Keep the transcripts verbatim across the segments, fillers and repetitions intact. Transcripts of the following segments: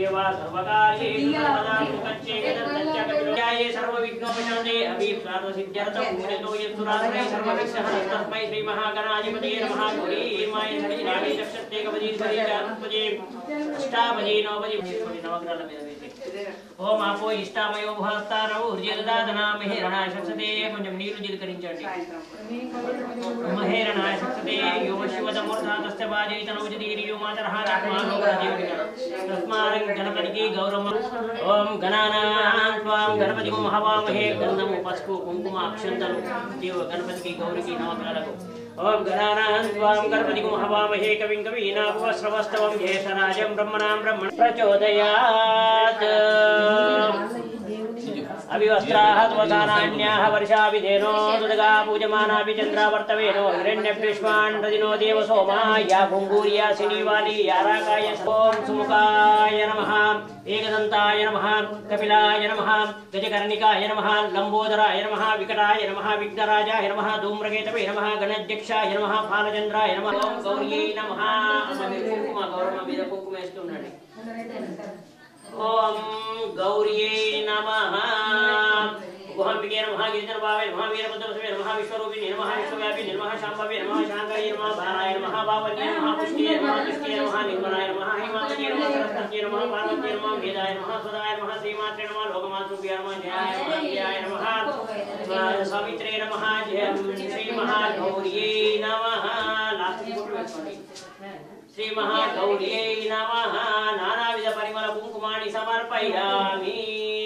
देवा सर्वकार्येषु सर्वदा मुखच्चेदन्तच्चकविद्याये सर्वविघ्नोपशान्ते अभीप्सादसिद्ध्यर्थं पूजितो यत्सुरासुरैः सर्वविघ्नः तस्मै श्रीमहागणाधिपतये नमः गौरीर्माय सरिराणि चक्षत्तेकपदीश्वरी चारुत्पदे अष्टापदी नवपदी नवग्रहमेव ओम आपो इष्टामयो भवस्तारौ ऊर्जेददादना महेरणाय शक्सते కొంచెం నీళ్లు జిలకరించండి మహేరణాయ శక్సతే యోమ శివదమూర్ధాతస్య బాజైతనౌజదీర్యో మాతరః రాత్మాలోకదేవిన తస్మారం గణపతికి గౌరవం ఓం గణానాం త్వాం గణపతిం మహావామహే గంధము పసుపు కుంకుమ అక్షంతలు దేవ గణపతికి గౌరికి నవగ్రహాలకు ओम गणानां त्वां गणपतिं हवामहे कविं कवीनाभवस्रवस्तवं ज्येष्ठराजं ब्रह्मणां ब्रह्मण प्रचोदयात् अभिवस्त्राः त्वसानान्याः वर्षाभिधेनो दुदगा पूजमानापि चन्द्रावर्तवेनो हिरण्यभ्युष्मान् रदिनो देव सोमा या भुङ्गूर्या सिनीवाली या राकाय ओम सुमुखाय नमः एकदन्ताय नमः कपिलाय नमः गजकर्णिकाय नमः लंबोदराय नमः विकटाय नमः विघ्नराजाय नमः धूम्रकेतवे नमः गणध्यक्षाय नमः फालचन्द्राय नमः ओम गौर्यै नमः कुंकुम गौरव మీద కుంకుమ వేస్తుండండి ओम गौर्यै नमः गुहांबिके नमः गिरिजनभावे नमः वीरभद्रवसे नमः विश्वरूपिणे नमः विश्वव्यापिने नमः शाम्भवे नमः शाङ्कराय नमः बालाय नमः बावन्ये नमः पुष्टिये नमः पुष्टिये नमः निर्मलाय नमः हिमालये नमः सरस्वत्ये नमः पार्वत्ये नमः वेदाय नमः सदाय नमः श्रीमात्रे नमः लोकमातृभ्याय नमः जयाय नमः जयाय नमः सावित्रे नमः जय श्री महागौर्यै नमः लास्ट श्री महागौर्यै नमः नानाविध परिमल कुंकुमानि समर्पयामि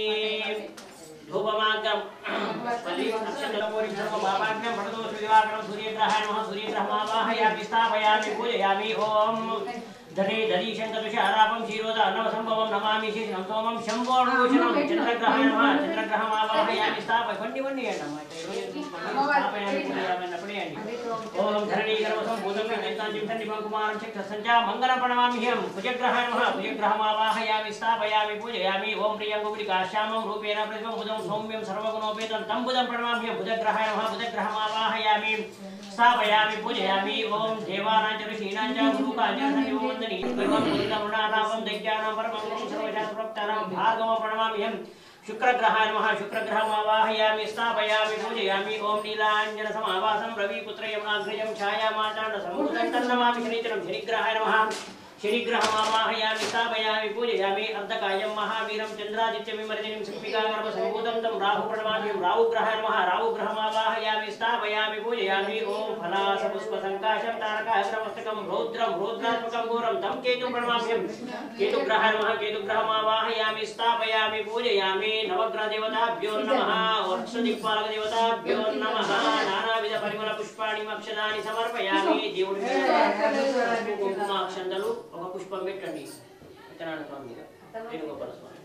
धूपमाग्रम पल्ली अक्षतलपूरी धर्म बाबाग्रम भटतो श्रीवाग्रम सूर्यग्रहाय नमः सूर्यग्रहमावाहयामि स्थापयामि पूजयामि ओम धने धरी शंकरतुषारापं क्षीरोदानव संभवं नमामि शीर्षं सोमं शंभोर्भूषणं चंद्रग्रहाय नमः चंद्रग्रहमावाहयामि स्थापय वन्नि वन्नि नमः स्थापयामि पूजयामि नपणयामि ओम धरणी गर्भसं भूतं नैतांजिं सन्निभं कुमारं चक्षसञ्चा मङ्गलं प्रणमाम्यहं भुजग्रहाय नमः भुजग्रहमावाहयामि स्थापयामि पूजयामि ओम प्रियं गुप्तिका श्यामं रूपेण प्रतिभं बुधं सौम्यं सर्वगुणोपेतं तं बुधं प्रणमाम्यहं भुजग्रहाय नमः भुजग्रहमावाहयामि स्थापयामि पूजयामि ओम देवानां च ऋषीणां च गुरुकां च सन्निवन्दनी एवं गुरुनाथावं दैत्यानां परमं सर्वशास्त्रप्रोक्तानां भार्गवं प्रणमाम्यहं शुक्रग्रहाय नमः शुक्रग्रहमावाहयामि स्थापयामि पूजयामि ओम नीलाञ्जन समावासं रविपुत्रयं आग्रयं छायामाताण्ड सम्भूतं तन्नमामि शनिचरं शनिग्रहाय नमः शनिग्रहमावाहयामि स्थापयामि पूजयामि अर्धकायं महावीरं चन्द्रादित्यमिमर्दिनीं सिंहिकागर्भसम्भूतं तं राहु प्रणमाम्यहं राहुग्रहाय नमः राहुग्रहमावाहयामि स्थापयामि पूजयामि ओम फलासपुष्पसङ्काशं तारकाग्रमस्तकं रौद्रं रौद्रात्मकं घोरं तं केतुं प्रणमाम्यहं केतुग्रहाय नमः केतुग्रहमावाहयामि स्थापयामि पूजयामि नवग्रहदेवताभ्यो नमः वर्षदिक्पालकदेवताभ्यो नमः नानाविध परिमलपुष्पाणि अक्षतानि समर्पयामि దేవుడికి కుంకుమాక్షంతలు ఒక పుష్పం పెట్టండి సత్యనారాయణ స్వామి మీద వేణుగోపాల స్వామి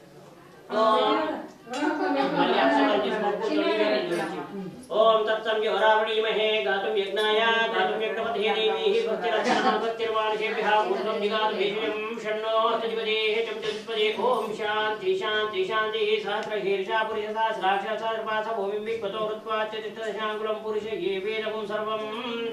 మళ్ళీ అక్షంతలు తీసుకొని ఓం తత్సం యోరావణీమహే గాతుం యజ్ఞాయ గాతుం యజ్ఞపతే దేవీః భక్తిరక్షణం భక్తిర్వాణిషేభ్యః ఊర్ధ్వం దిగాతు భీష్యం షణ్ణో అష్టదిపదేః చతుష్పదే ఓం శాంతి శాంతి శాంతి సహస్రశీర్షా పురుష సహస్రాక్ష సహస్రపాస భూమిం విక్వతో హృత్వా చతుర్దశాంగుళం పురుష ఏ వేదకం సర్వం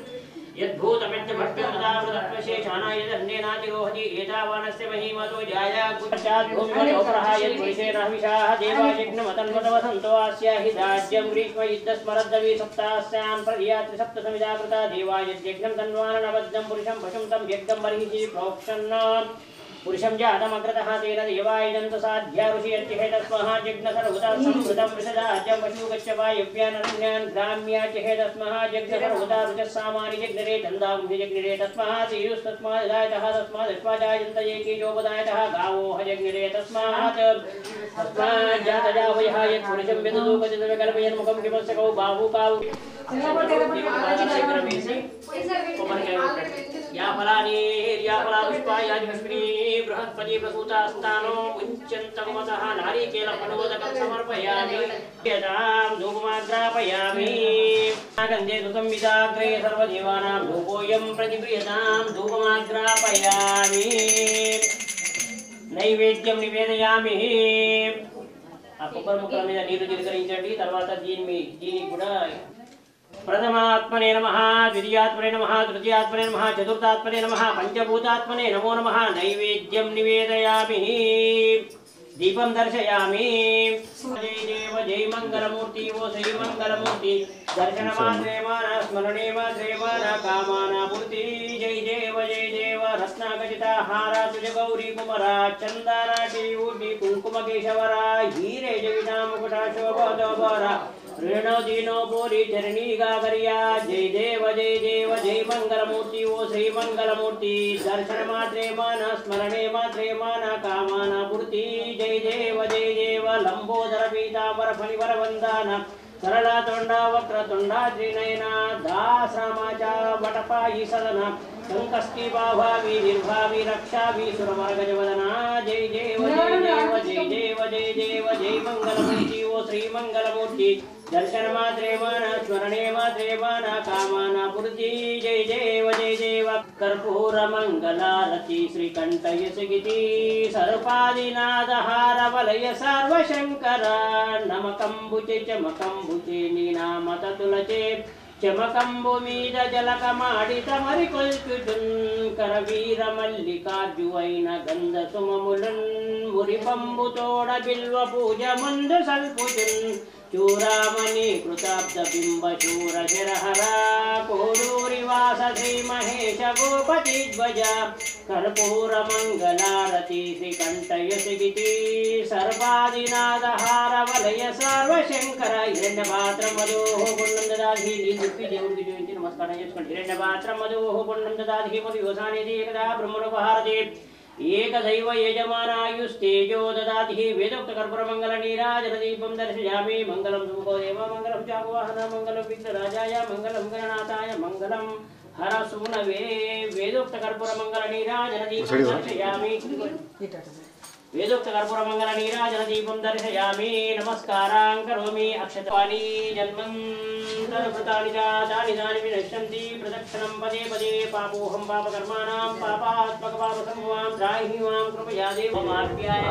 यद्भूतमित्यभट्टुदावृतत्वशेषानायदन्नेनातिरोहति एतावानस्य महिमतो जाया गुच्छाद्भूमिमतोपरः यद्पुरुषेरहविषाः देवायज्ञमतन्वतवसन्तो अस्या हि दाज्यं ग्रीष्मयुद्धस्मरद्दवी सप्तास्यां प्रयात्रि सप्तसमिदाकृता देवायज्ञं तन्वाननबद्धं पुरुषं पशुं तं यज्ञं बर्हिः प्रोक्षन् पुरुषं जातमग्रतः तेन देवायजन्त साध्या ऋषियत्यहेतस्मः जग्नसर्वदा संवृतं वृषदाज्यं पशु गच्छ वायव्यानरण्यान् ग्राम्या चहेतस्मः जग्नसर्वदा वृषस्सामानि जग्नरे दन्दांसि जग्निरे तस्मः सीयुस्तस्मादायतः तस्मादश्वाजायन्त एकेजोपदायतः गावो हजग्निरे तस्मात् तस्मात् जातजावयः यत्पुरुषं व्यददूपजतकल्पयन्मुखं किमस्सकौ बाहुकाौ या फलानि या फलापुष्पा या पुष्पिणी बृहस्पति प्रसूतास्तानो मुञ्चन्तमतः नारिकेलफलोदकं समर्पयामि यदां धूपमाग्रापयामि गन्धे सुसंविदाग्रे सर्वदेवानां धूपोऽयं प्रतिगृह्यतां धूपमाग्रापयामि नैवेद्यं निवेदयामि ఆ కొబ్బరి ముక్కల మీద నీరు చిలకరించండి తర్వాత దీని దీనికి కూడా प्रथमात्मने नमः द्वितीयात्मने नमः तृतीयात्मने नमः चतुर्थात्मने नमः पंचभूतात्मने नमो नमः नैवेद्यं निवेदयामि दीपं दर्शयामि। जय देव जय मंगलमूर्ति वो श्री मंगलमूर्ति दर्शन मात्रे माना स्मरणे मात्रे माना कामाना पूर्ति। जय देव जय देव रत्नाखचिता हारा तुज गौरी कुमरा चंदना टीऊटी कुंकुम केशवरा हीरे जविता मुकुटा शोभोदोबरा ऋणो दीनो पूरी चरणी गागरिया। जय देव जय देव जय मंगलमूर्ति वो श्री मंगलमूर्ति दर्शन मात्रे माना स्मरणे मात्रे माना कामाना पूर्ति। जय देव जय देव लंबोदर पीतांबर फणिवर वंदना सरला तोंडा वक्र तोंडा त्रिनयना दासरामाचा वटपायी सदना संकष्टी भावी निर्भावी रक्षावी सुरमर्गजवदना। जय देव जय देव जय देव जय देव जय मंगलमूर्ति वो श्री मंगलमूर्ति दर्शन मात्रे माना स्मरणे मात्रे माना कामाना पूर्ति। जय देव जय देव कर्पूर मंगलारति श्रीकंठयसगिति सर्पादिनाद हार वलय सर्वशंकर नमकंबुचे चमकंबुचे नीनामत तुलचे चमकंबु मीद जलकमाडित मरिకొల్చుచున్ కరవీర మల్లికార్జువైన గంధ సుమములన్ మురిపంబు తోడ బిల్వ పూజ ముందు సల్పుచున్ చూరామణి కృతాబ్ద బింబ శూర శరహర కోడూరి వాస శ్రీ మహేశ గోపతి ధ్వజ కర్పూర మంగళారతి శ్రీకంఠయసగితి సర్వాదినాద హార వలయ సర్వశంకర హిరణ్య పాత్రం మధోః పుణ్యం దదాసి నిత్య దేవుడికి జోయించి నమస్కారం చేసుకోండి। హిరణ్య పాత్రం మధోః పుణ్యం దదాసి మధుయోసాని ఏకదా బ్రహ్మణోపహారతి ఏకదైవ యజమానాయుస్తేజో దదాతి వేదోక్త కర్పూర మంగళ నీరాజన దీపం దర్శయామి। మంగళం సుముఖో దేవ మంగళం చాకువాహన మంగళం విఘ్నరాజాయ మంగళం గణనాథాయ మంగళం హర సూనవే వేదోక్త కర్పూర మంగళ నీరాజన దీపం దర్శయామి। वेदोक्त कर्पूर मंगल नीराजन दीपं दर्शयामि। नमस्कारां करोमि अक्षतवाणी जन्मन्तरभृतानि जातानि तानि विनश्यन्ति प्रदक्षिणं पदे पदे पापोऽहं पापकर्माणां पापात्मक पापसम्भवां त्राहि मां कृपया देव मार्ग्याय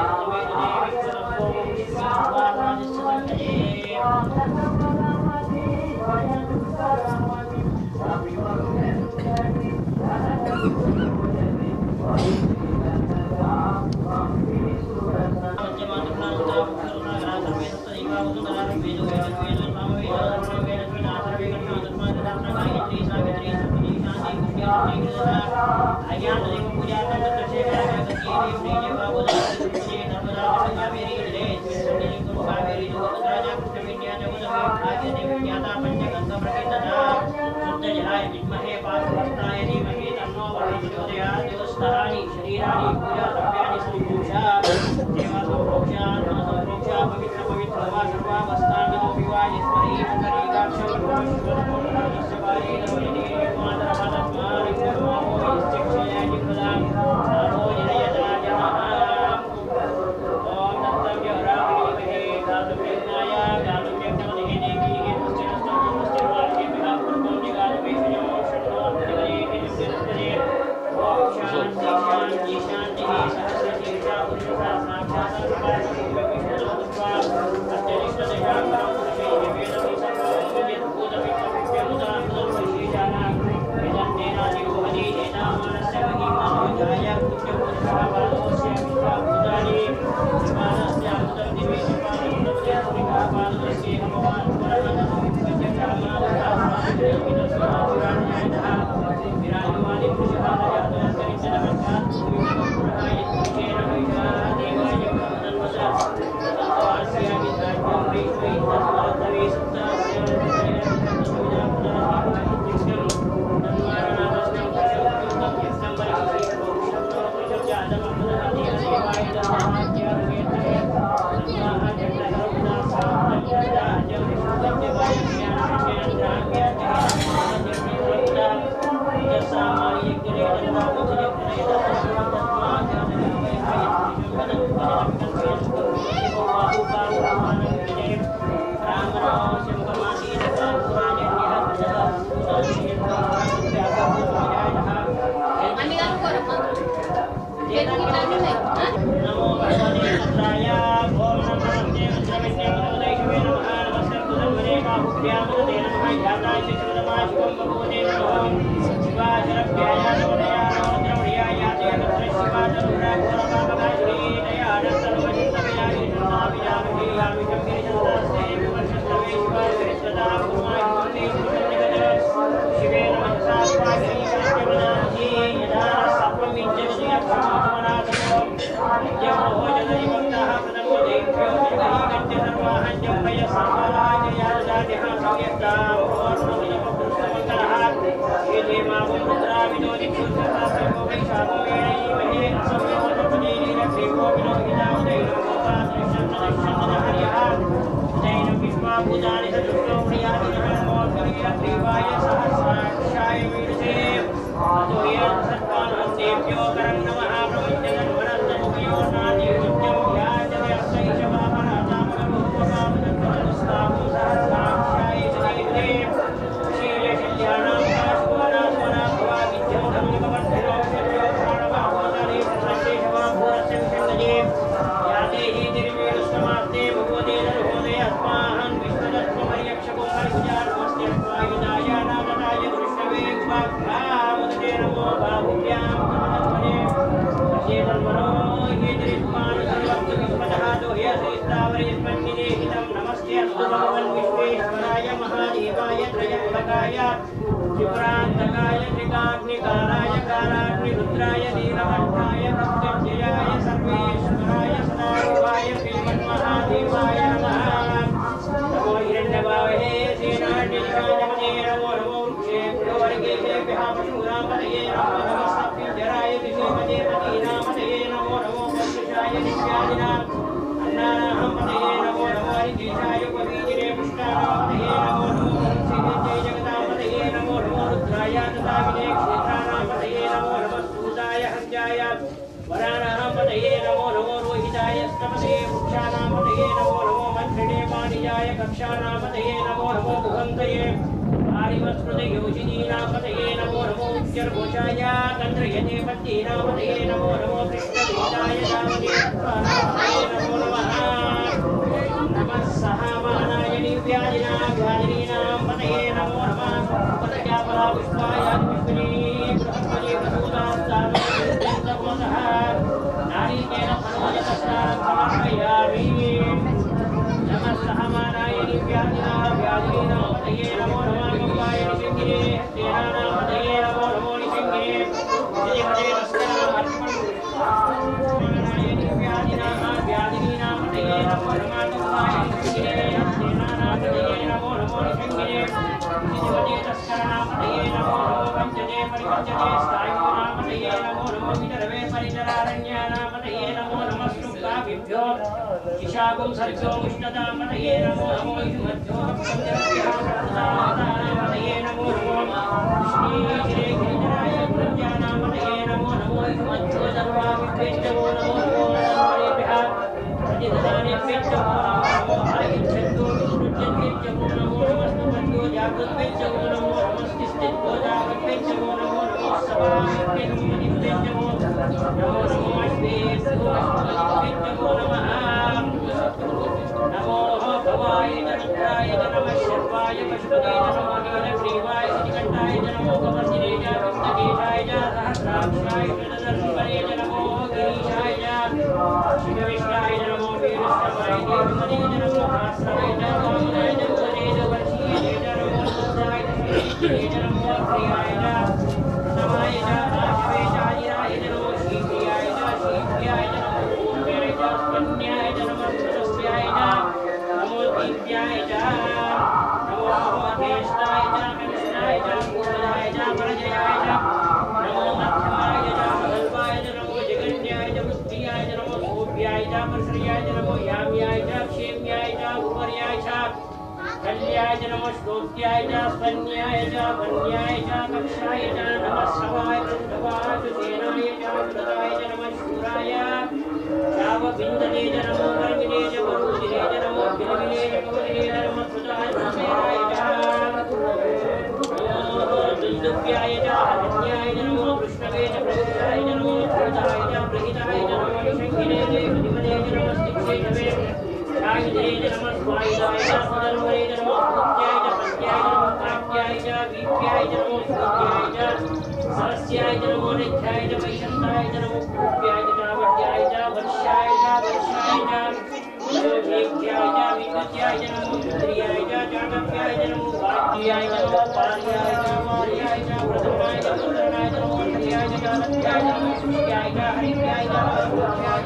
Hariya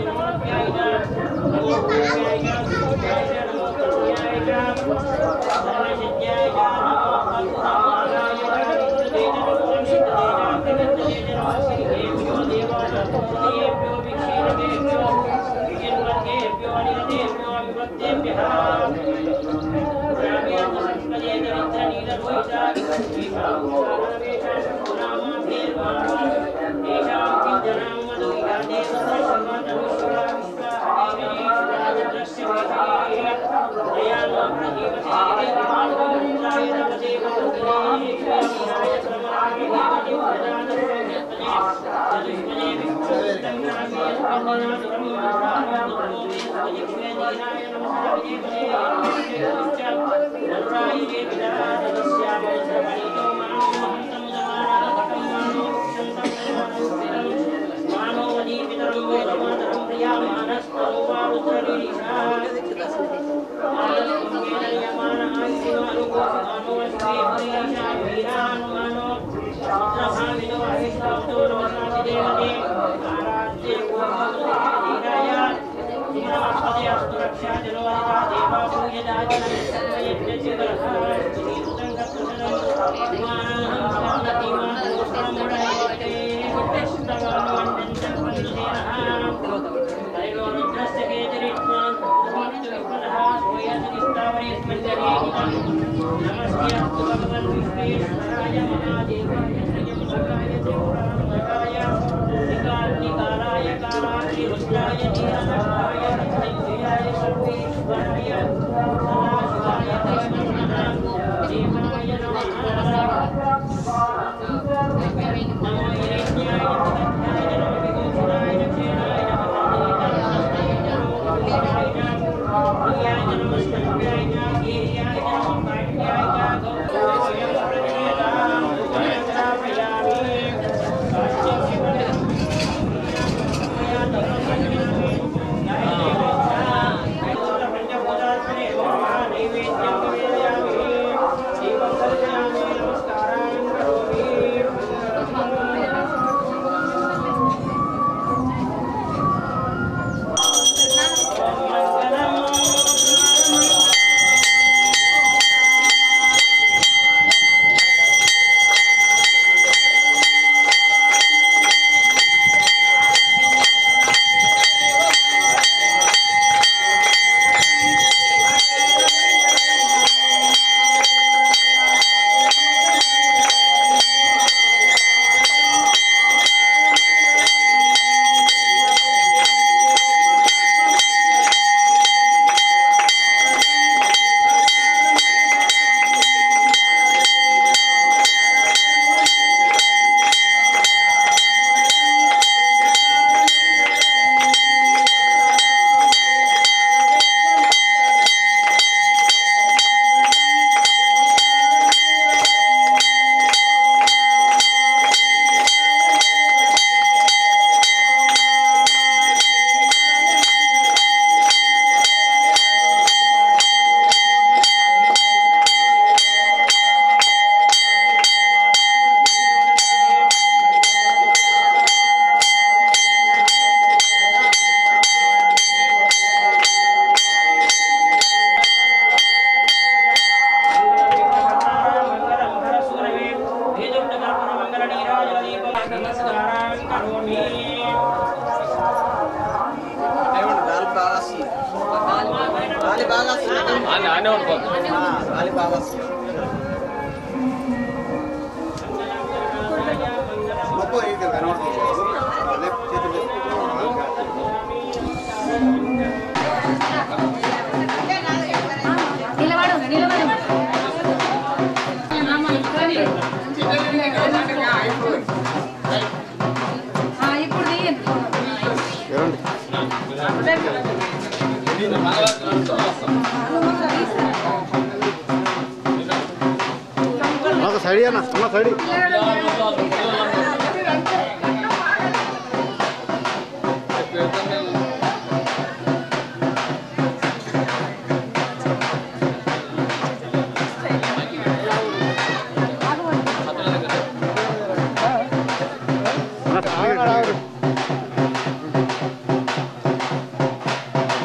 सड़ी है ना ना सड़ी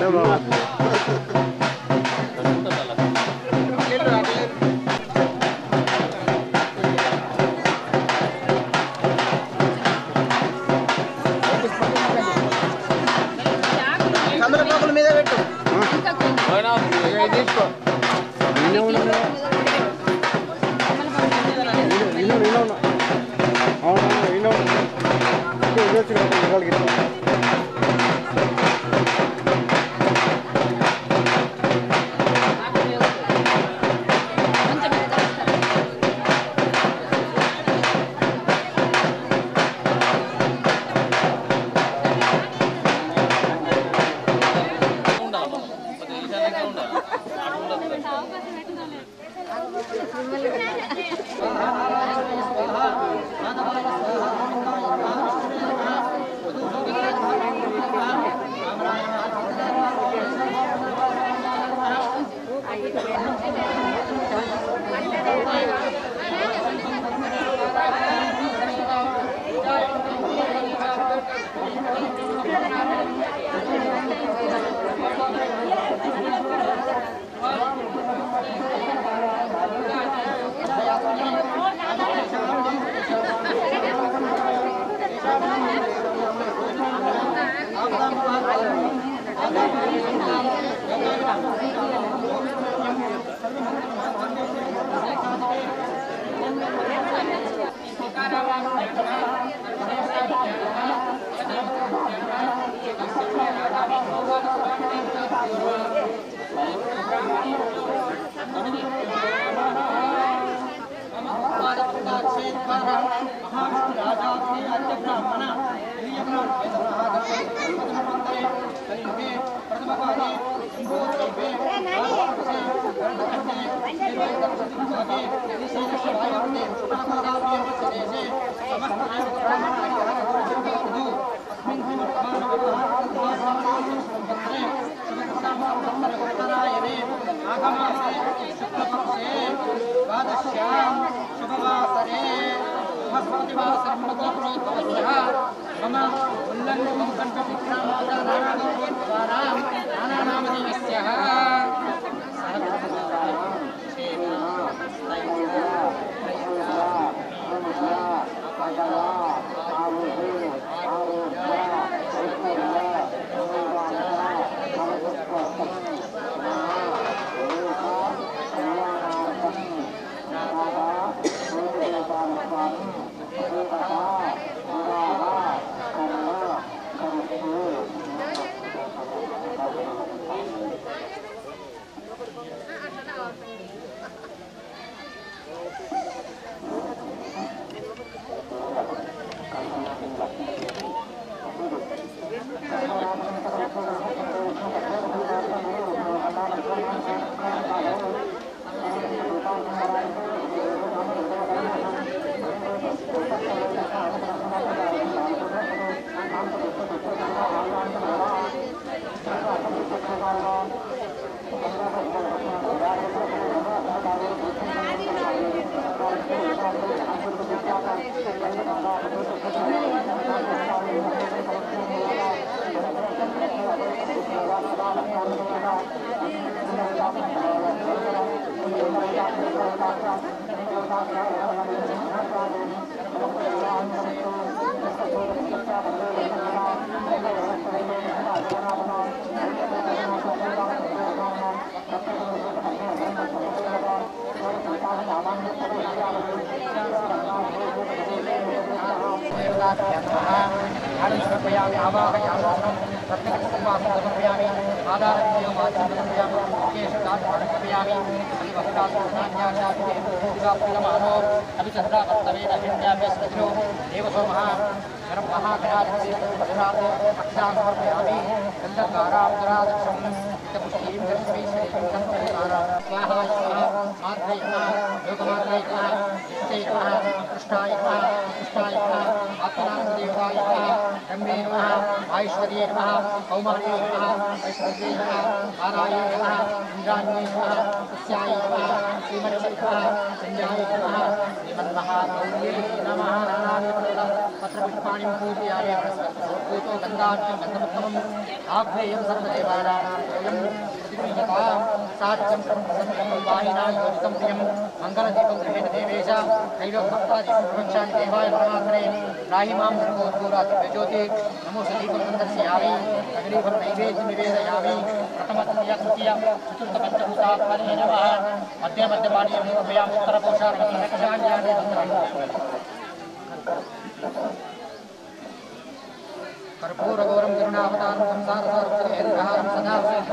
श्रीमन्महागौरी नमः सहस्रपुष्पाणिं पूजयामि पूतो गन्धाढ्यं गन्धमुत्तमम् आह्वेयं सर्वदेवानां सोऽयं प्रतिगृह्यतां साध्यं सर्वसंकल्पं वाहिनां योजितं प्रियं मङ्गलदीपं गृहेण देवेश त्रैलोक्यभक्तादीपं प्रवक्ष्यामि देवाय परमात्मने राहि मां सर्वोद्भूरादिव्यज्योति नमोऽस्तु दीपं सन्दर्शयामि अग्निफलं नैवेद्यं निवेदयामि प्रथमतृतीया तृतीया चतुर्थपञ्चभूतात्मने नमः मध्य मध्यपाणीयं समर्पयामि उत्तरकोशार्वतरकषायानि कर्पूरगौरं करुणावतारं संसारसारं सदा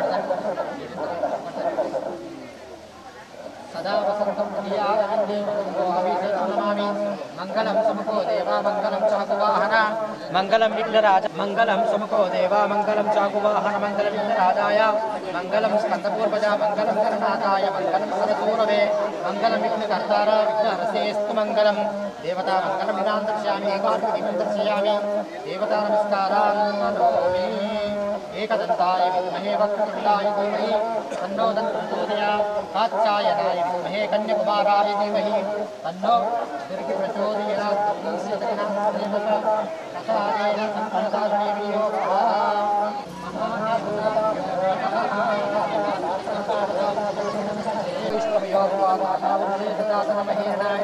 सदा वसन्तं प्रियारविन्दे नमामि मङ्गलं सुमुखो देवा मङ्गलं चाकुवाहन मङ्गलं विघ्नराज मङ्गलं सुमुखो देवा मङ्गलं चाकुवाहन मङ्गलं विघ्नराजाय मङ्गलं स्कन्दपूर्वजा मङ्गलं गणनाथाय मङ्गलं सरसूरवे मङ्गलं विघ्नकर्तार विघ्नहरसेस्तु मङ्गलं देवता मङ्गलं विदां दर्शयामि एकादशदीपं दर्शयामि देवता नमस्कारान् करोमि एकदन्ताय विद्महे वक्रतुण्डाय धीमहि तन्नो दन्तप्रचोदयात् कात्यायनाय विद्महे कन्याकुमाराय धीमहि तन्नो दुर्गे प्रचोदयात् प्रसादेन सम्पन्नास्मि योगः विष्णुयोगवादानावधेयदासनमहेनाय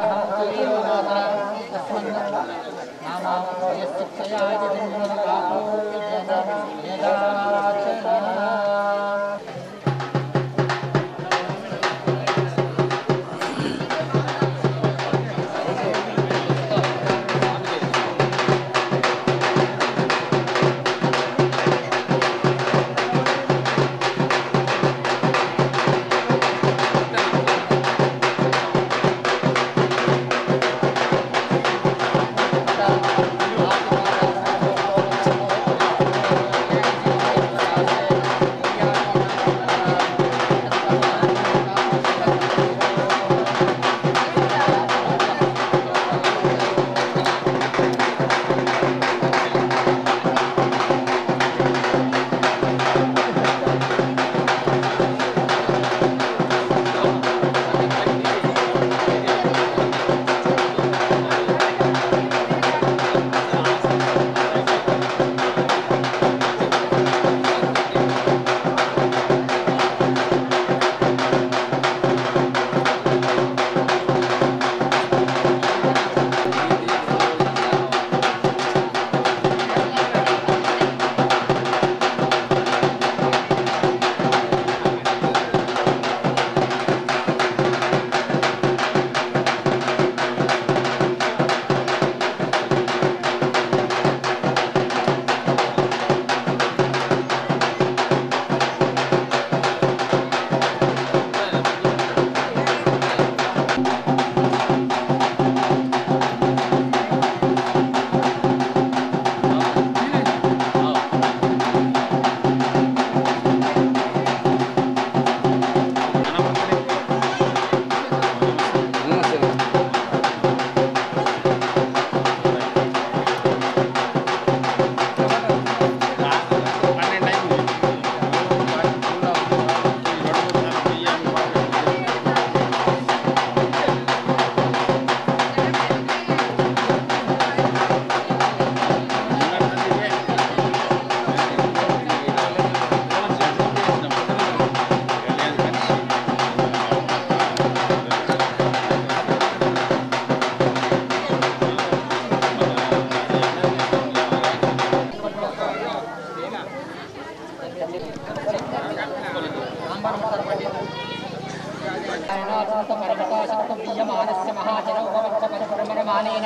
परमकाशक्तप्रियमानस्य महाजनोपवक्षपरब्रह्मणमानेन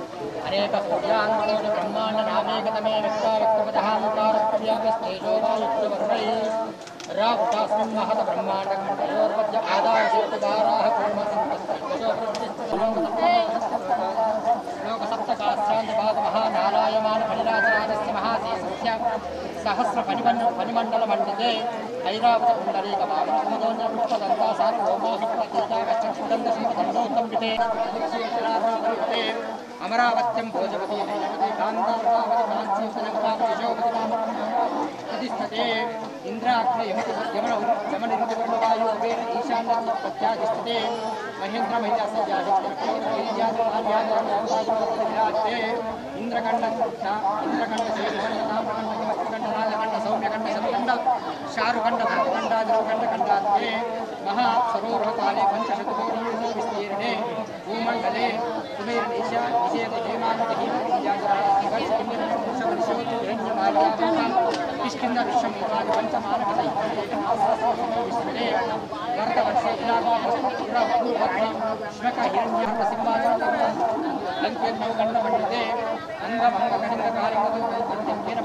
अनेकसूर्यान्तोनि ब्रह्माण्डनामेकतमे व्यक्ताव्यक्तपदः मुखारप्रियागस्तेजो वायुक्तवर्णैः राहुतास्मिन् महत ब्रह्माण्डमण्डलोर्वद्य आदायशेतुदाराः लोकसप्तकास्त्रान्तभागमहानारायमानफलिराजराजस्य महाशेषस्य सहस्रफणिमण्डलमण्डिते ऐरावतकुण्डलीकवामनकुमदोन्यपुष्पदन्ता सार्वभौमासुप्रतीजागच्छन्दसुमदण्डोत्तम्बिते अमरावत्यं भोजपति नैवति कान्तावति कांचीतनवति शोभति प्रतिष्ठते इंद्राग्नयमति यमन यमनिरुद्धवर्णवायु कुबेर ईशान्य प्रत्यादिष्ठते महेन्द्र महिला सज्जाते इंद्रकंड इंद्रकंड इंद्रकंड राजकंड सौम्यकंड शतकंड शारुकंड भरतकंड खंडाते महा सरोवरकाले पंचशतकोटी विस्तीर्णे भूमंडले कुमेर ईशा निषेध हेमांत किष्किंद विश्वमित्रादि पंचमानकले विस्मरे वर्तवर्षे श्मक हिरण्यर्थ सिंहासन लंकेन्द्र गंड पंडिते अंगभंग कलिंग कालिंग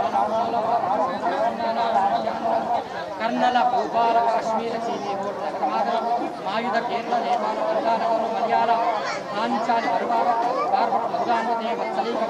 कर्नल भूपाल काश्मीर चीनी मायुध केरल नेपाल गंगानगर मलयाल पांचाल बर्वार बार्बर मधुरान्वते वत्सलीक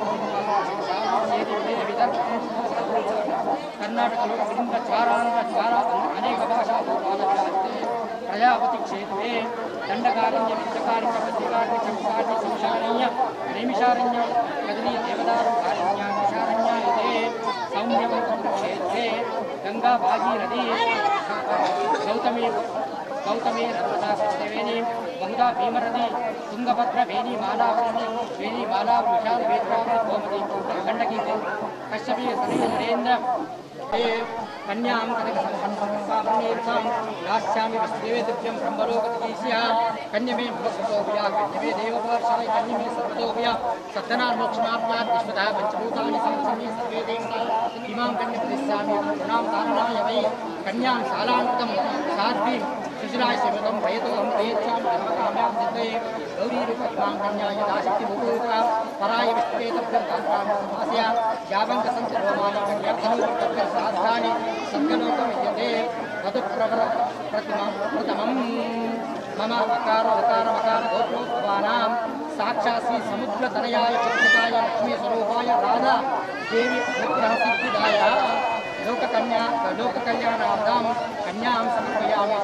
कर्नाटकलो विभिन्न ज्वारांध्र ज्वार अनेक भाषा प्रजापति क्षेत्रे दंडकारण्य विद्यकारण्य पत्रिकारण्य चमकारण्य संशारण्य नैमिषारण्य कदली देवदार कारण्य निशारण्य इति सौम्यवंत क्षेत्रे गंगा भागीरथी गौतमी गौतमी नर्मदा सत्यवेणी बहुधा भीमरथी तुंगभद्र वेणी मालावणी वेणी माला विशाल वेत्रावती गोमती गंडकी कश्यपी सनी नरेंद्र कन्यां कनकसंपन्नां दास्यामि वसुदेवे दिव्यं ब्रह्मलोकधीश्या कन्यमे भवसुतोभया कन्यमे देवपार्षाय कन्यमे सर्वतोभया सत्यनार मोक्षमाप्यात् विश्वतः पंचभूतानि संसन्नि सर्वे देवता इमां कन्यप्रतिष्ठामि गुणां तारणाय वै कन्यां शालान्तं साध्वीं सुशिलाय सेवकं भयतोऽहं प्रयच्छामि धर्मकाम्यां सिद्धये गौरीरूपमां कन्या यदा शक्तिभूता पराय विष्णुवे तभ्यं तान्तां समास्या यावङ्क सन्ति रोमाणि कन्यार्थनोपत्तभ्यं साध्यानि सत्यलोकं विद्यते वधुप्रवर प्रतिमं प्रथमं मम अकार उकार मकार गोत्रोद्भवानां साक्षात् समुद्रतनयाय पुत्रिकाय लक्ष्मीस्वरूपाय राधा देवी अनुग्रहसिद्धिदाय लोककन्या लोककल्याणार्थं कन्यां समर्पयामि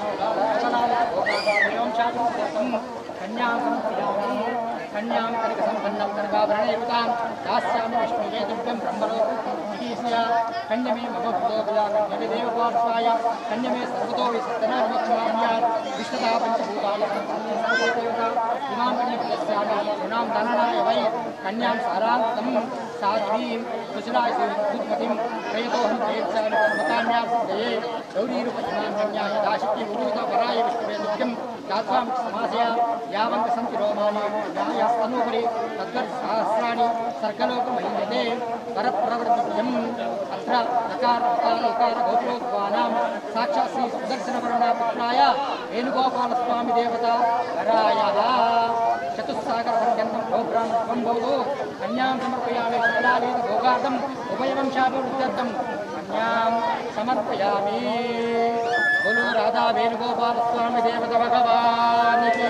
कन्यां समर्पयामि कन्यां कनकसम्पन्नं कनकाभरणयुतां दास्यामि विष्णुवे दिव्यं ब्रह्मलोकधीश्या कन्यमे मम भूतोऽपया कन्यमे देवपार्श्वाय कन्यमे सर्वतो विसत्तनामोक्षमाम्यात् विष्णुता पञ्चभूतानि सर्वदेवता इमां कन्यप्रदस्यामि गुणां धननाय वै कन्यां सारान्तं साध्वीं कुशलाय सुमतिं प्रयतोऽहं प्रयच्छामि कर्मकाम्यां सिद्धये गौरीरूपमां कन्या यदा शक्तिभूता पराय विष्णुवे दिव्यं दात्वां समासया यावन्त सन्ति रोमाणि न्यायस्तनोपरि तद्गर्भसहस्राणि सर्गलोकमहीयते परप्रवृत्तिम् अत्र नकार उकार उकार गोत्रोद्भवानां साक्षात् श्री सुदर्शनवर्णपुत्राय वेणुगोपालस्वामी देवता वरायः चतुस्सागरपर्यन्तं गोब्राह्मणं भवतु कन्यां समर्पयामि शैलालेन भोगार्थम् उभयवंशाभिवृद्ध्यर्थं कन्यां समर्पयामि बोलो राधा वेणुगोपाल स्वामी देवता भगवान की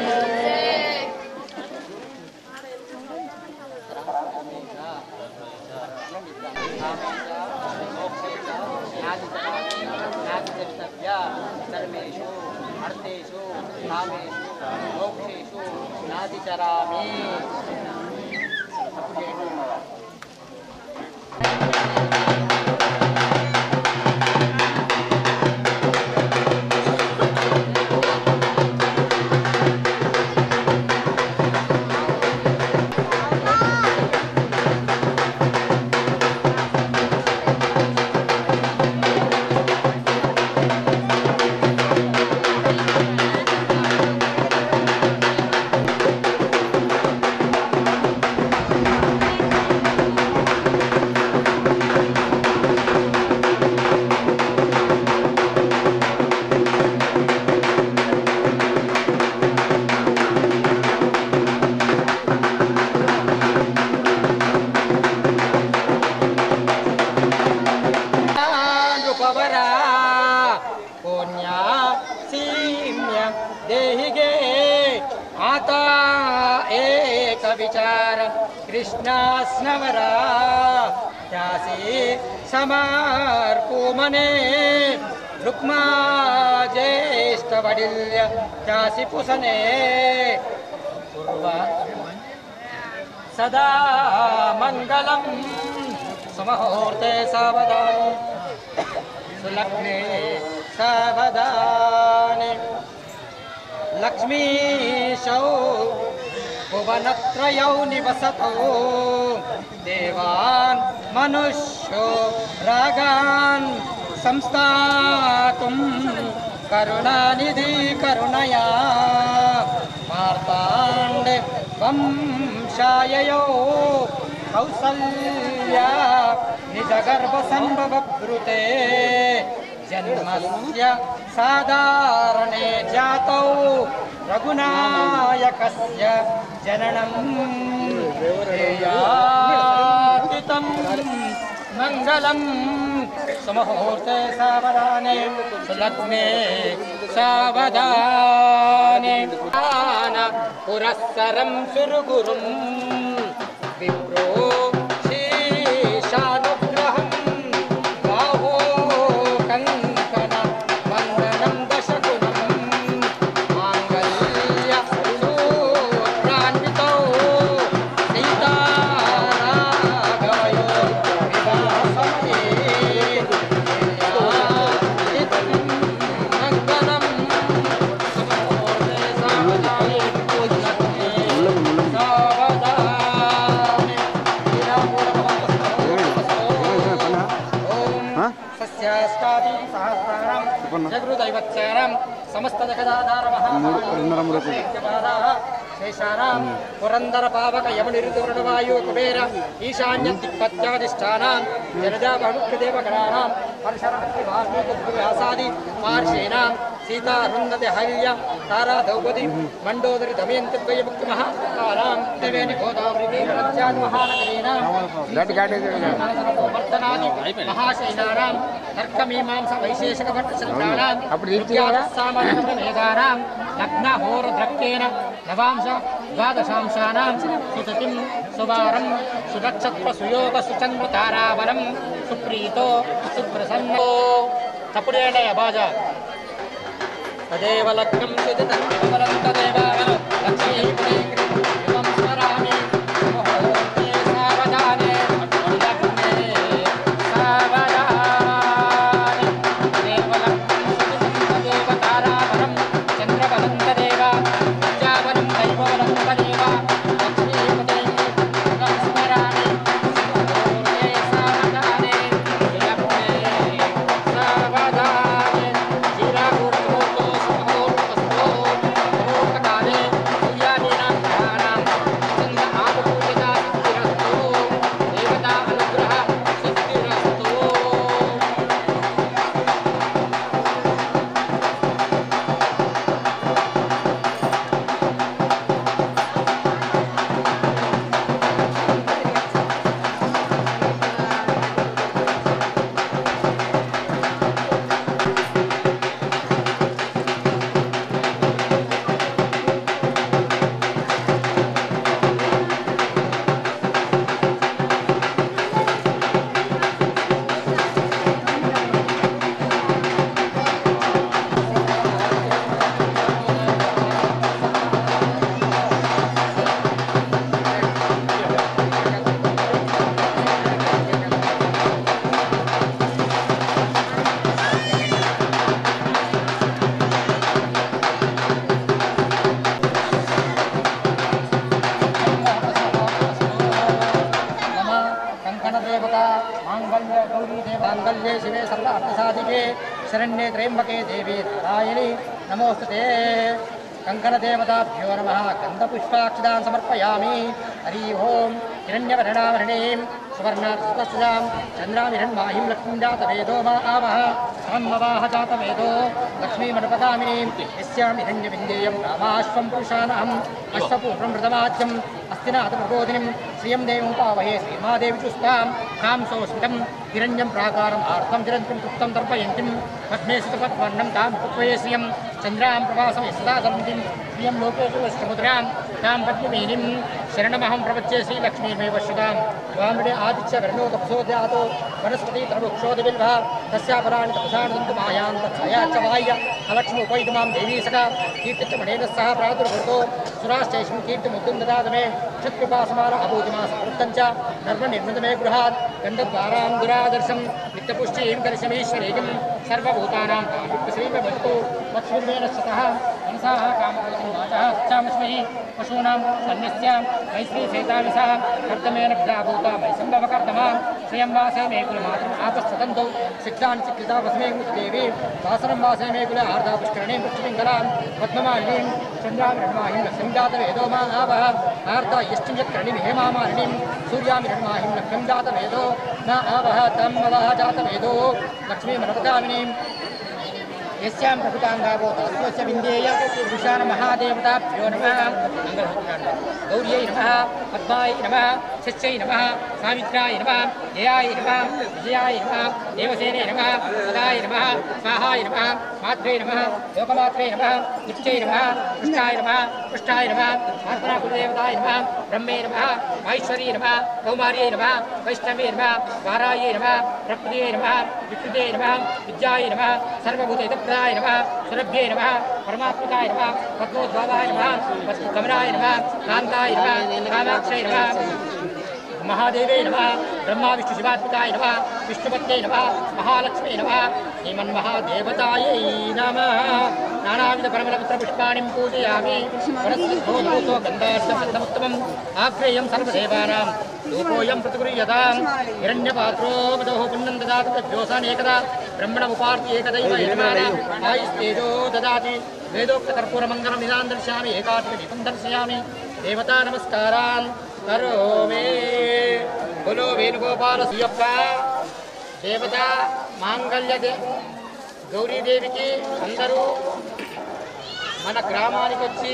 धर्मेषु अर्थेषु कामेषु मोक्षेषु नातिचरामि विचार कृष्णास्नवरा त्यासी समार्पो मने रुक्मा ज्येष्ठ वडिल्य त्यासी पुसने पूर्वा सदा मंगलम सुमुहूर्ते सावधानी सुलग्ने सावधानी लक्ष्मीशौ भुवनत्रयौ निवसतो देवान् मनुष्यो रागान् संस्थातुं करुणानिधि करुणया मार्ताण्डे वंशाययो कौसल्या निजगर्भसम्भवभृते जन्मस्य साधारणे जातौ रघुनायकस्य जननं ध्येयातीतं मंगलम सुमुहूर्ते सावधाने सुलग्ने सावधाने पुरस्सरं सुरगुरुं विप्रो शीशानुग्रहं बाहो कंकण वन्दनं दशगुणं माङ्गल्य सूत्रान्वितौ सीताराघवयो जगृदैवत्सारां समस्त जगदाधार महाभारत शेषानां पुरंदर पावक यमनिरुद्धवृणवायु कुबेर ईशान्य दिक्पत्यादिष्ठानां जलजा बहुमुख्यदेवगणानां परशुरामि वाल्मीकि व्यासादि महर्षीणां सीता रुन्धति हल्य तारा द्रौपदी मंडोदरी दमयंती द्वयमुक्ति महाकालां देवेनि गोदावरी नद्यां महानगरीणां वर्तनादि महाशैलानां तर्कमीमांसा वैशेषिक भट्टशल्कानां सामान्यवेदानां लग्नहोरद्रक्केन नवांश द्वादशांशानां सुतिथिं सुवारं सुनक्षत्र सुयोग सुचन्द्र ताराबलं सुप्रीतो सुप्रसन्नो तपुडेन बाजा तदेव लग्नं सुदितं केवलं तदेव लक्ष्मीपति एवं स्मरामि मुहूर्ते सावधाने लग्ने सावधाने तदेव लग्नं सुदितं तदेव ताराबलं चन्द्रबलं तदेव विद्याबलं दैवबलं तदेव लक्ष्मीपति एवं स्मरामि मुहूर्ते सावधाने लग्ने सावधाने जिराहुर्मुहूर्तो सुमुहूर्तस्तो मुहूर्तकाले सूर्यादीनां ग्रहाणां चन्द्र आपूर्यता सिद्धिरस्तु देवता अनुग्रह सिद्धिरस्तु मांगल्ये शिवे सर्वार्थसाधिके शरण्ये त्र्यंबके देवी नारायणी नमोस्तुते कंकण देवताभ्यो नमः गंधपुष्पाक्षदान् समर्पयामि हरि ओम हिरण्यवर्णावर्णीं सुवर्णाक्षदां चन्द्रामिरण्माहिं लक्ष्मीं जातवेदो मा आवह साम्मवाह जातवेदो लक्ष्मीमनुपगामिनीं यस्यां हिरण्यविन्देयं रामाश्वं पुरुषाणाम् अश्वपूर्णं मृतमाद्यम् अस्तिनाथप्रबोधिनीं श्रियं देवमुपावहे श्रीमादेवी चुस्तां कांसोऽस्मितं हिरण्यं प्राकारम् आर्तं चिरन्तीं तृप्तं तर्पयन्तीं पद्मे सुतपद्वर्णं तां पुत्वये श्रियं चंद्रां प्रभासं यस्ता सर्वतिं प्रियं लोकेषु अष्टमुद्रां तां पद्ममेनिं शरणमहं प्रपच्ये श्रीलक्ष्मीमेव श्रुतां वामृणे आदित्य वर्णो तपसोद्यातो वनस्पति तरुक्षोदिबिल्भः तस्यापराणि तपसानन्तु मायां तत्छाया च बाह्य अलक्ष्मी उपैतु मां देवी सखा कीर्तिश्च मणेन सह प्रादुर्भूतो सुराश्चैषं कीर्तिमुक्तिं ददातु मे क्षत्पिपासमार अभूतिमासवृत्तं च नर्मनिर्मित मे गृहात् गन्धद्वारां दुरादर्शं नित्यपुष्टिं करिष्यमीश्वरीं सर्वभूतानां श्रीमे भजतु लक्ष्मीर्मेण शतः मनसः कामभूतिं वाचः सच्चामस्महि पशूनां सन्निस्यां मैत्री सेताविषः कर्तमेन भूता मयि सम्भवकर्तमा श्रियं वासे मे कुलमातरम् आपस्ततन्तौ सिद्धान् चिक्लिता वस्मे देवी वासनं वासे मे कुल आर्धा पुष्करणीं पुष्पिङ्गलां पद्ममालिनीं चन्द्रां रणमाहिं लक्ष्मीं जातवेदो मा आवः आर्धा यष्टिं यत्कर्णीं हेमामालिनीं सूर्यां रणमाहिं लक्ष्मीं जातवेदो न आवः तं मवः जातवेदो लक्ष्मीमनवगामिनीं यस्यां प्रभुतां गावो तस्वस्य विन्देय पुरुषान् महादेवताभ्यो नमः गौर्यै नमः पद्मायै नमः सच्यै नमः सावित्राय नमः जयाय नमः विजयाय नमः देवसेने नमः सदाय नमः स्वाहाय नमः मात्रे नमः लोकमात्रे नमः नित्यै नमः पृष्ठाय नमः पृष्ठाय नमः आत्मनाकुलदेवताय नमः ब्रह्मे नमः माहेश्वरी नमः कौमार्यै नमः वैष्णवे नमः वारायै नमः प्रकृत्यै नमः विकृते नमः विद्याय नमः सर्वभूतैतप्रदाय नमः सुरभ्ये नमः परमात्मकाय नमः पद्मोद्भवाय नमः पद्मकमलाय नमः कान्ताय नमः कामाक्षय नमः महादेवे नमः ब्रह्मा विष्णु शिवात्मकाय नमः विष्णुपत्ये नमः महालक्ष्मी नमः श्रीमन्महादेवतायै नमः नानाविध परमलपुत्रपुष्पाणिं पूजयामि वनस्पतिभूतो गन्धार्थमुत्तमम् आग्रेयं सर्वदेवानां रूपोऽयं प्रतिगृह्यतां हिरण्यपात्रो मदोः पुण्यं ददातु तद्योसानेकदा ब्रह्मणमुपार्ति एकदैव यजमानः आयुस्तेजो ददाति वेदोक्तकर्पूरमङ्गलं निदां दर्शयामि एकात्मदीपं दर्शयामि देवता नमस्कारान् करोमि बोलो वेणुगोपाल सुयप्पा देवता मांगल्य दे गौरी देवी की अंदरू मन ग्रामानिकी వచ్చి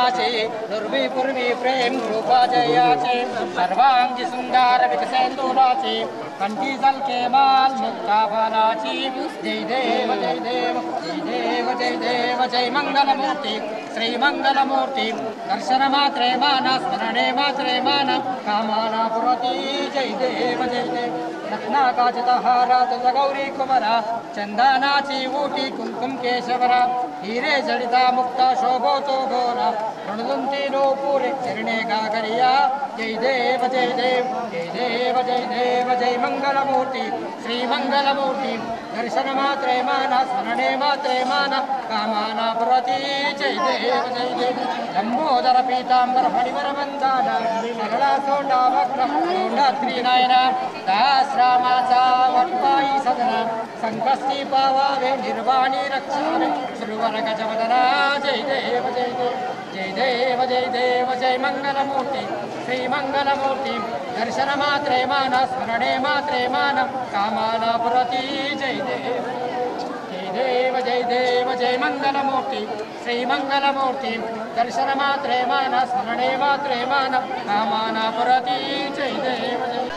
नाची दुर्वी पूर्वी प्रेम रूपा जयाची सर्वांगी सुंदर विकसेंदुराची कंठी के माल मुक्ता फलाची जय देव जय देव जय देव जय देव जय मंगल मूर्ति श्री मंगल मूर्ति दर्शन मात्रे मान स्मरणे मात्रे मान कामना पुरती जय देव जय देव रत्नाकाचित हारा तुझ गौरी कुमरा चंदनाची ऊटी कुंकुम केशवरा हीरे जडिता मुक्ता शोभोतो भोरा रणदंती नूपुरे चरणे गागरिया जय देव जय देव जय देव जय देव जय मंगल मूर्ति श्री मंगल मूर्ति दर्शन मात्रे मान स्मरणे मात्रे मान कामना पुरती जय देव जय देव लंबोदर पीतांबर फणिवर वंदना सरला सोंडा वक्र सोंडात्री नयना दासरामाचा वटवाई सदना संकष्टी पावावे निर्वाणी रक्षावे श्रीवर गजवदना जय देव जय देव जय देव जय देव जय मंगल मूर्ति श्री मंगल मूर्ति दर्शन मात्रे मान स्मरणे मात्रे मान कामना पुरती जय देव जय देव जय देव जय मंगल मूर्ति श्री मंगल मूर्ति दर्शन मात्रे मान स्मरणे मात्रे मान कामना पुरती जय देव जय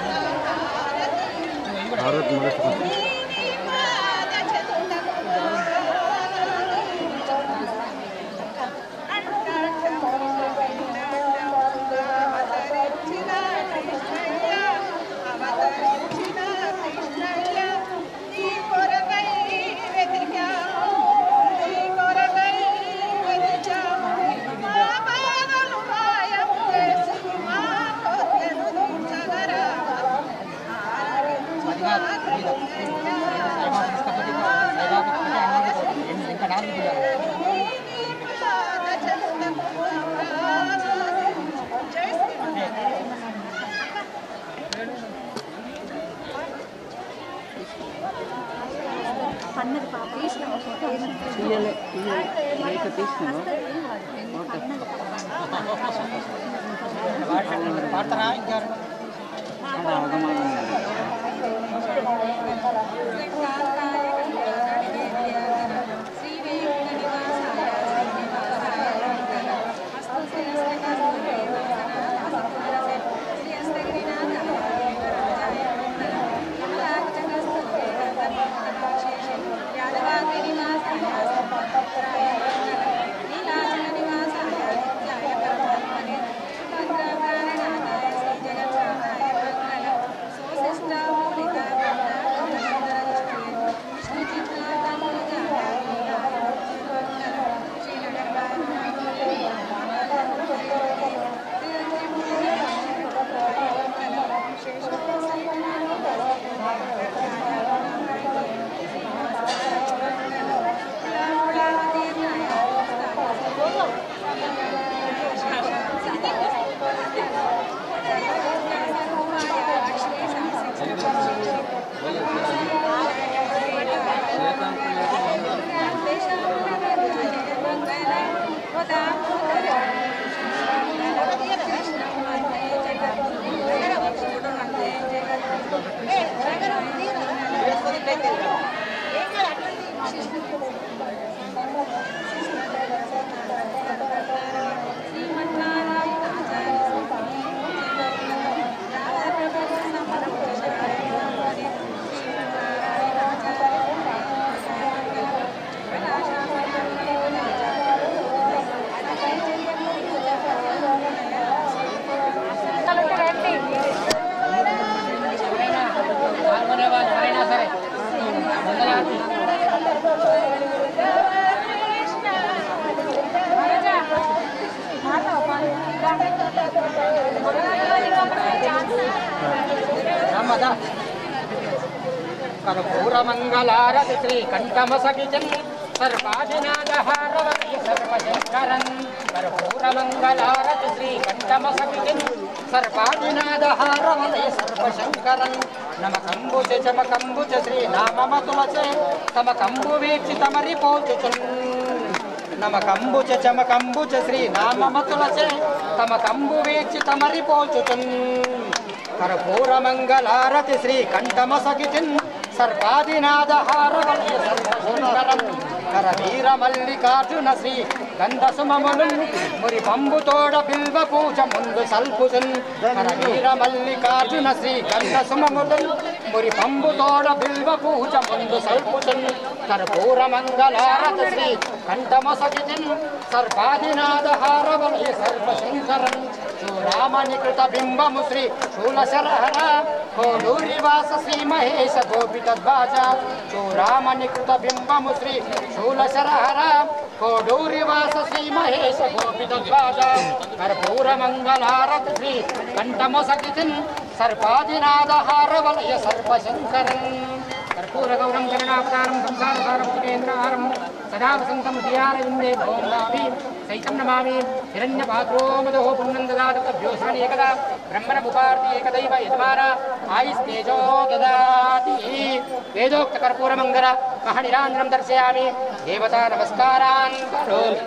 भारत में कर्पूरमंगलारति श्री कंठमसकिजन सर्वाधिनादहारवती सर्वशंकरन् कर्पूरमंगलारति श्री कंठमसकिजन सर्वाधिनादहारवती सर्वशंकरन् नमकंबुज चमकंबुज श्री नाममतुलसे तमकंबुवीक्षितमरिपोचुचन् नमकंबुज चमकंबुज श्री नाममतुलसे तमकंबुवीक्षितमरिपोचुचन् कर्पूरमंगलारति श्री कंठमसकिजन सर्वाधिनादहारवती सर्वशंकरन् కరవీర మల్లికార్జున శ్రీ గంధసుమములు మురి పంబుతోడ బిల్వ పూజ ముందు సల్పుజన్ కరవీర మల్లికార్జున శ్రీ గంధసుమములు మురి పంబుతోడ బిల్వ పూజ ముందు సల్పుజన్ కర్పూర మంగళారత శ్రీ కంఠమసగితిన్ సర్పాదినాద హారవలయ సర్వశంకరన్ చూరామణికృత బింబము శ్రీ శూలశరహర కోడూరివాస శ్రీ మహేశ గోపితద్వాజ చూరామణికృత బింబము శ్రీ శూలశరహర కోడూరివాస శ్రీ మహేశ గోపితద్వాజ కర్పూర మంగళారత శ్రీ కంఠమసగితిన్ సర్పాదినాద హారవలయ సర్వశంకరన్ कर्पूर गौरम करुणावतारम संसारसारम सुरेन्द्रहारम सदा वसंतम धियारविंदे भोमनाभि सहितं नमामि हिरण्यपात्रो मदो पुण्यं ददातु तभ्योऽस्मन् एकदा ब्रह्मणमुपार्ति एकदैव यजमाना आयुस्तेजो ददाति वेदोक्त कर्पूरमङ्गल महनिरान्द्रं दर्शयामि देवता नमस्कारान् करोमि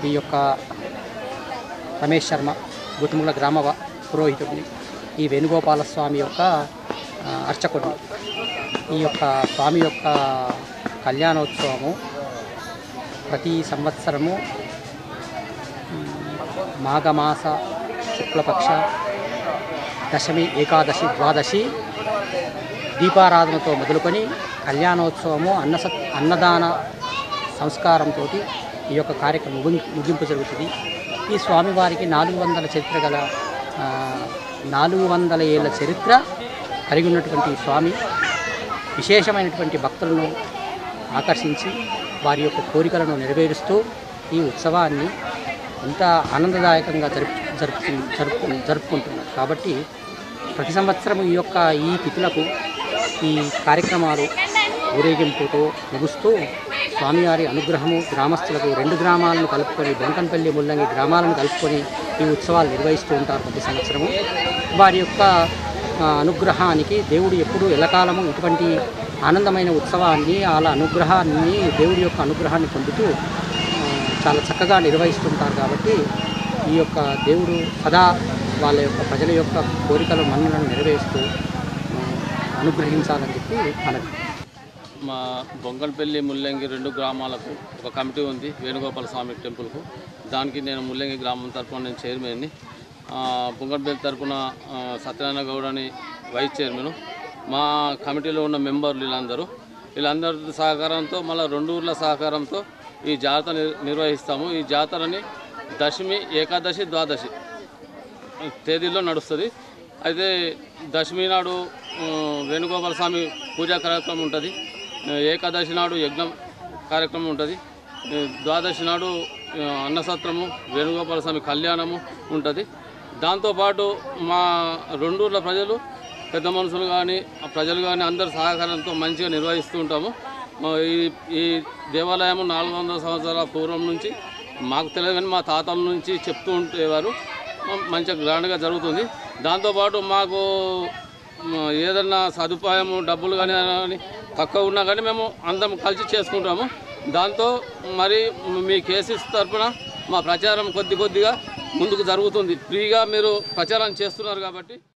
ఈ యొక్క రమేష్ శర్మ గుట్టుముల గ్రామ పురోహితుడిని, ఈ వేణుగోపాల స్వామి యొక్క అర్చకుడిని. ఈ యొక్క స్వామి యొక్క కళ్యాణోత్సవము ప్రతి సంవత్సరము మాఘమాస శుక్లపక్ష దశమి, ఏకాదశి, ద్వాదశి దీపారాధనతో మొదలుకొని కళ్యాణోత్సవము అన్న అన్నదాన సంస్కారంతో ఈ యొక్క కార్యక్రమం ముగింపు జరుగుతుంది. ఈ స్వామివారికి నాలుగు వందల చరిత్ర గల నాలుగు వందల ఏళ్ళ చరిత్ర కలిగి ఉన్నటువంటి స్వామి విశేషమైనటువంటి భక్తులను ఆకర్షించి వారి యొక్క కోరికలను నెరవేరుస్తూ ఈ ఉత్సవాన్ని ఎంత ఆనందదాయకంగా జరుపు జరుపు జరుపు జరుపుకుంటున్నారు. కాబట్టి ప్రతి సంవత్సరం ఈ యొక్క ఈ తిథులకు ఈ కార్యక్రమాలు ఊరేగింపుతో ముగుస్తూ స్వామివారి అనుగ్రహము గ్రామస్తులకు రెండు గ్రామాలను కలుపుకొని బొంకన్పల్లి, ముల్లంగి గ్రామాలను కలుపుకొని ఈ ఉత్సవాలు నిర్వహిస్తూ ఉంటారు ప్రతి సంవత్సరము. వారి యొక్క అనుగ్రహానికి దేవుడు ఎప్పుడూ ఎల్లకాలము ఇటువంటి ఆనందమైన ఉత్సవాన్ని, వాళ్ళ అనుగ్రహాన్ని, దేవుడి యొక్క అనుగ్రహాన్ని పొందుతూ చాలా చక్కగా నిర్వహిస్తుంటారు. కాబట్టి ఈ యొక్క దేవుడు సదా వాళ్ళ యొక్క ప్రజల యొక్క కోరికలు మన్నలను నెరవేరుస్తూ అనుగ్రహించాలని చెప్పి మనకు. మా బొంకన్పల్లి, ముల్లంగి రెండు గ్రామాలకు ఒక కమిటీ ఉంది వేణుగోపాల స్వామి టెంపుల్కు. దానికి నేను ముల్లంగి గ్రామం తరఫున నేను చైర్మన్ని, బొంకన్పల్లి తరఫున సత్యనారాయణ గౌడ్ అని వైస్ చైర్మన్. మా కమిటీలో ఉన్న మెంబర్లు వీళ్ళందరూ వీళ్ళందరి సహకారంతో మళ్ళీ రెండు ఊర్ల సహకారంతో ఈ జాతర నిర్వహిస్తాము. ఈ జాతరని దశమి, ఏకాదశి, ద్వాదశి తేదీల్లో నడుస్తుంది. అయితే దశమి నాడు వేణుగోపాల స్వామి పూజా కార్యక్రమం ఉంటుంది, ఏకాదశి నాడు యజ్ఞం కార్యక్రమం ఉంటుంది, ద్వాదశి నాడు అన్నసత్రము, వేణుగోపాల స్వామి కళ్యాణము ఉంటుంది. దాంతోపాటు మా రెండూర్ల ప్రజలు, పెద్ద మనుషులు కానీ ప్రజలు కానీ అందరి సహకారంతో మంచిగా నిర్వహిస్తూ ఉంటాము. ఈ ఈ దేవాలయం నాలుగు వందల సంవత్సరాల పూర్వం నుంచి మాకు తెలియదు కానీ మా తాతల నుంచి చెప్తూ ఉండేవారు. మంచిగా గ్రాండ్గా జరుగుతుంది. దాంతోపాటు మాకు ఏదన్నా సదుపాయము డబ్బులు కానీ తక్కువ ఉన్నా కానీ మేము అందరం కలిసి చేసుకుంటాము. దాంతో మరి మీ కేసీస్ తరఫున మా ప్రచారం కొద్ది కొద్దిగా ముందుకు జరుగుతుంది. ఫ్రీగా మీరు ప్రచారం చేస్తున్నారు కాబట్టి